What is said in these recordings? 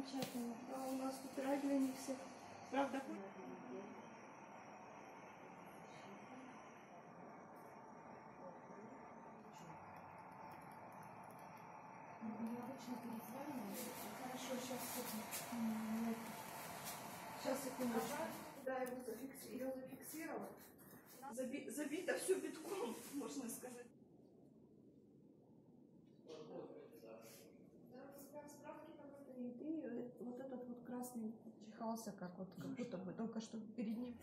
замечательно. А у нас тут рай для них всех. Правда? Хорошо, сейчас секундочку. Да, его зафиксировала. Забито все битком, можно сказать. И вот этот вот красный чихался, как будто бы только что перед ним.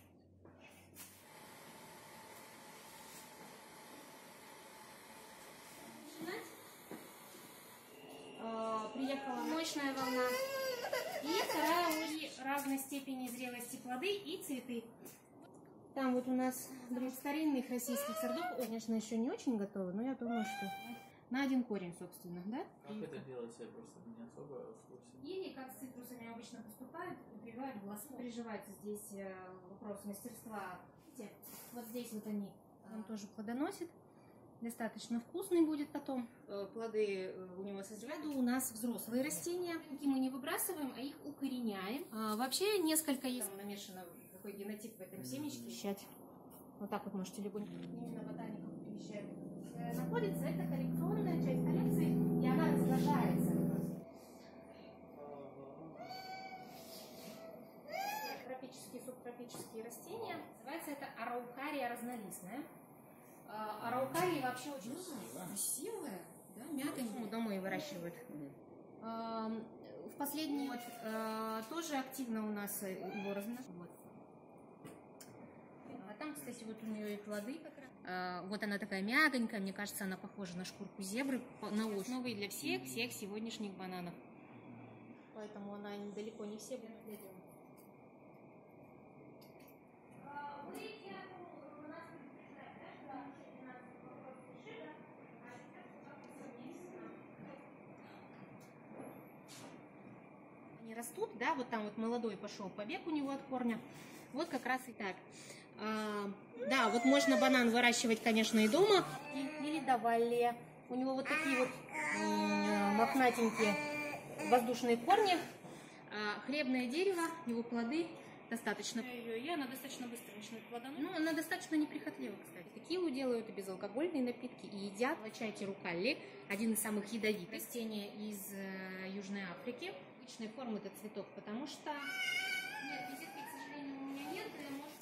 Приехала мощная волна. И вторая уже разной степени зрелости плоды и цветы. Там вот у нас старинных российских сортов, конечно, еще не очень готовы, но я думаю, что на один корень, собственно, да? Как это делается, я просто не особо в курсе. Или как с цитрусами обычно поступают, прибивают глазку. Приживается здесь вопрос мастерства. Видите, вот здесь вот они. Он тоже плодоносит. Достаточно вкусный будет потом. Плоды у него созревают. У нас взрослые растения. И мы не выбрасываем, а их укореняем. Вообще несколько есть. Там намешано такой генотип в этом семечке. Вот так вот можете легонько. Именно ботаников приезжает. Находится это коллекционная часть коллекции, и она размножается. Тропические, субтропические растения. Называется это араукария разнолистная. Араукарии вообще очень красивая, да, мягонькая. Дома и выращивают. В последний год тоже активно у нас его размножают. А там, кстати, вот у нее и плоды как раз. Вот она такая мягонькая, мне кажется, она похожа на шкурку зебры, на ощупь. Новые для всех сегодняшних бананов. Поэтому она далеко не все будут для дела. Они растут, да, вот там вот молодой пошел побег у него от корня. Вот как раз и так. Да, вот можно банан выращивать, конечно, и дома. Или давале. У него вот такие вот мохнатенькие воздушные корни. Хлебное дерево, его плоды достаточно. И она достаточно быстро начинает плодоносить. Ну, она достаточно неприхотлива, кстати. Такие делают и безалкогольные напитки, и едят. Чайте рукалли, один из самых ядовитых растений из Южной Африки. Обычной формы этот цветок, потому что... Нет, визитки, к сожалению, у меня нет.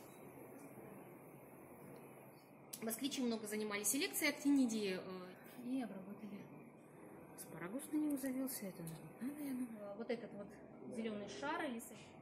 Москвичи много занимались селекцией актинидии и обработали. Аспарагус на него завелся, это наверное. Вот этот вот зеленый шар или